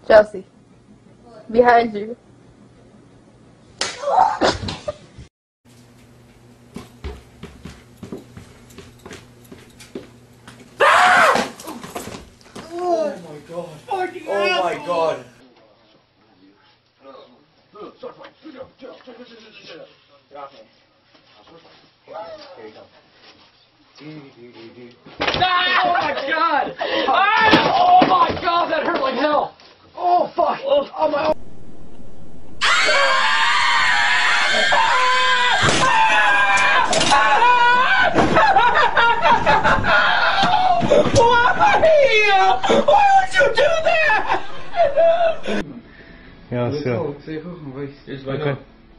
Chelsea. Behind you. Oh my god. Oh my god. Ah, oh my god! Ah, oh my god, that hurt like hell! Oh fuck! Oh my! Why would you do that? Ja, so. Okay.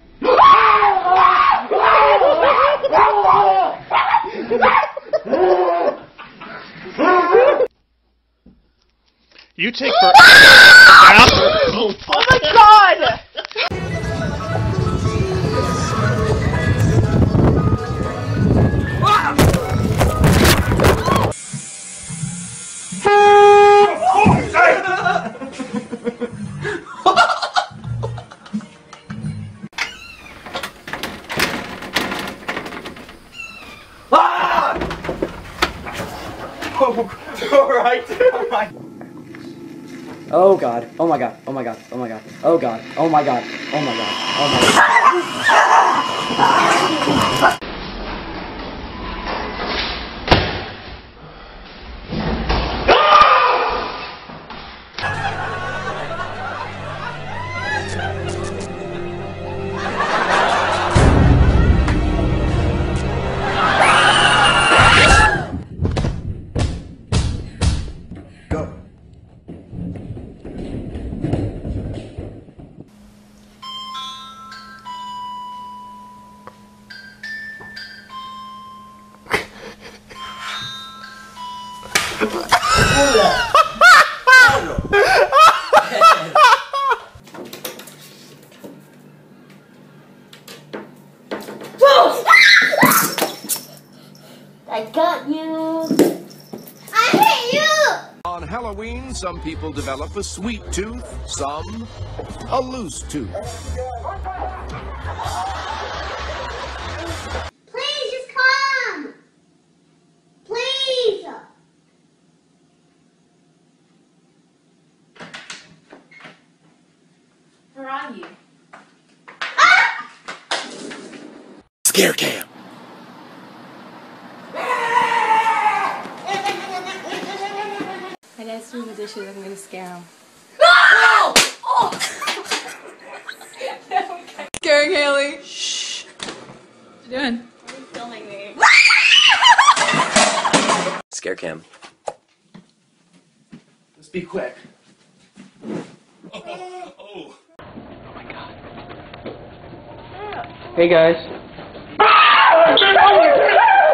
You take for. Oh my god! Alright. Oh god. Oh my god. Oh my god. Oh my god. Oh god. Oh my god. Oh my god. Oh my god. I got you. I hate you. On Halloween, some people develop a sweet tooth, some a loose tooth. Please just come. Please. Where are you? Scare cam. My dad's doing the dishes. I'm gonna scare him. Scaring Haley. Shh. What you doing? Are you filming me? Scare cam. Let's be quick. Hey guys.